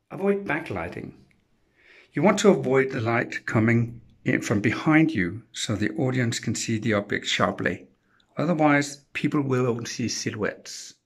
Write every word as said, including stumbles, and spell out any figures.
Avoid backlighting. You want to avoid the light coming in from behind you so the audience can see the object sharply. Otherwise, people will only see silhouettes.